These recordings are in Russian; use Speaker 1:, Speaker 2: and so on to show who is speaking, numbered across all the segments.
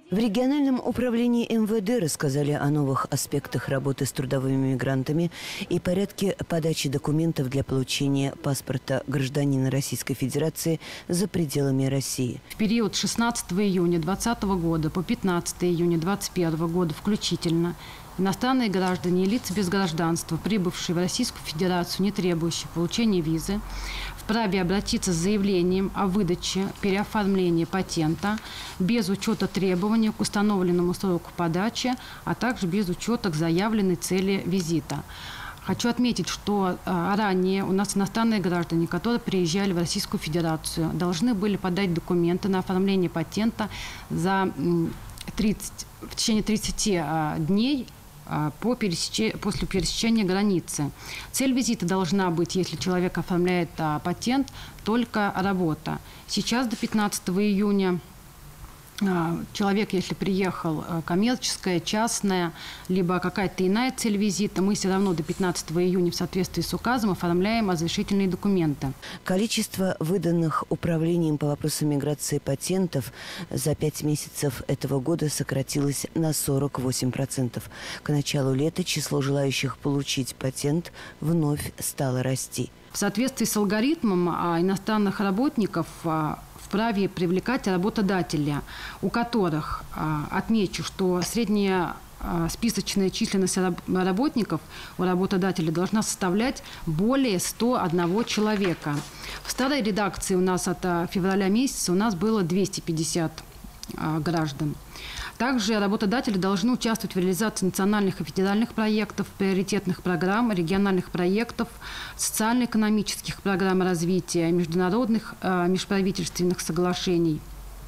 Speaker 1: В региональном управлении МВД рассказали о новых аспектах работы с трудовыми мигрантами и порядке подачи документов для получения паспорта гражданина Российской Федерации за пределами России.
Speaker 2: В период с 16 июня 2020 года по 15 июня 2021 года включительно иностранные граждане и лица без гражданства, прибывшие в Российскую Федерацию, не требующие получения визы, вправе обратиться с заявлением о выдаче, переоформлении патента без учета требований к установленному сроку подачи, а также без учета к заявленной цели визита. Хочу отметить, что ранее у нас иностранные граждане, которые приезжали в Российскую Федерацию, должны были подать документы на оформление патента в течение 30 дней после пересечения границы. Цель визита должна быть, если человек оформляет патент, только работа. Сейчас до 15 июня человек, если приехал коммерческая, частная, либо какая-то иная цель визита, мы все равно до 15 июня в соответствии с указом оформляем разрешительные документы.
Speaker 1: Количество выданных управлением по вопросам миграции патентов за 5 месяцев этого года сократилось на 48%. К началу лета число желающих получить патент вновь стало расти.
Speaker 2: В соответствии с алгоритмом иностранных работников вправе привлекать работодателя, у которых, отмечу, что средняя списочная численность работников у работодателя должна составлять более 101 человека. В старой редакции у нас от февраля месяца у нас было 250 граждан. Также работодатели должны участвовать в реализации национальных и федеральных проектов, приоритетных программ, региональных проектов, социально-экономических программ развития, международных межправительственных соглашений,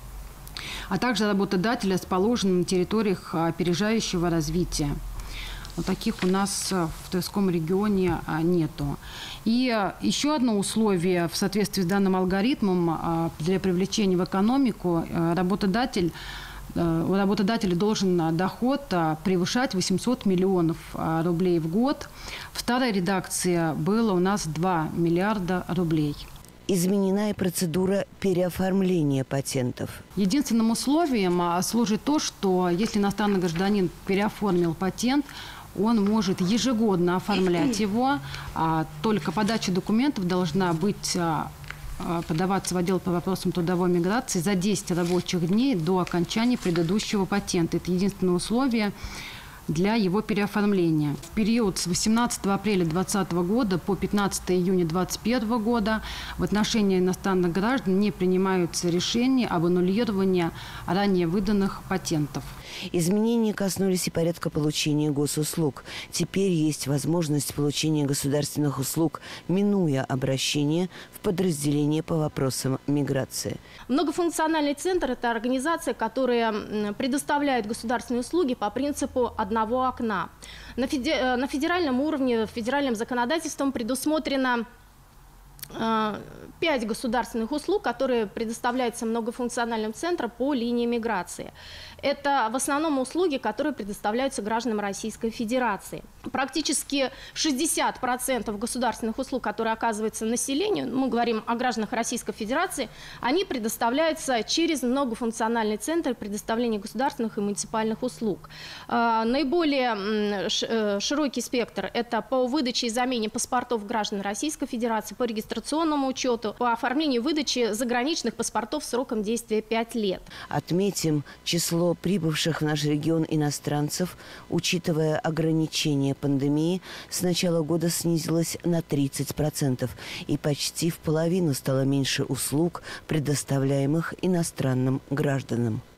Speaker 2: а также работодатели расположены на территориях опережающего развития. Вот таких у нас в Тверском регионе нету. И еще одно условие в соответствии с данным алгоритмом для привлечения в экономику у работодателя должен доход превышать 800 миллионов рублей в год. В старой редакции было у нас 2 миллиарда рублей.
Speaker 1: Изменена и процедура переоформления патентов.
Speaker 2: Единственным условием служит то, что если иностранный гражданин переоформил патент, он может ежегодно оформлять его, только подача документов должна быть подаваться в отдел по вопросам трудовой миграции за 10 рабочих дней до окончания предыдущего патента. Это единственное условие для его переоформления. В период с 18 апреля 2020 года по 15 июня 2021 года в отношении иностранных граждан не принимаются решения об аннулировании ранее выданных патентов.
Speaker 1: Изменения коснулись и порядка получения госуслуг. Теперь есть возможность получения государственных услуг, минуя обращение в подразделение по вопросам миграции.
Speaker 3: Многофункциональный центр – это организация, которая предоставляет государственные услуги по принципу одного окна. На федеральном уровне, федеральным законодательством предусмотрено 5 государственных услуг, которые предоставляются многофункциональным центром по линии миграции. Это в основном услуги, которые предоставляются гражданам Российской Федерации. Практически 60% государственных услуг, которые оказываются населению, мы говорим о гражданах Российской Федерации, они предоставляются через многофункциональный центр предоставления государственных и муниципальных услуг. Наиболее широкий спектр – это по выдаче и замене паспортов граждан Российской Федерации, по регистрационному учету, по оформлению и выдаче заграничных паспортов сроком действия 5 лет.
Speaker 1: Отметим, число прибывших в наш регион иностранцев, учитывая ограничения пандемии, с начала года снизилось на 30% и почти в половину стало меньше услуг, предоставляемых иностранным гражданам.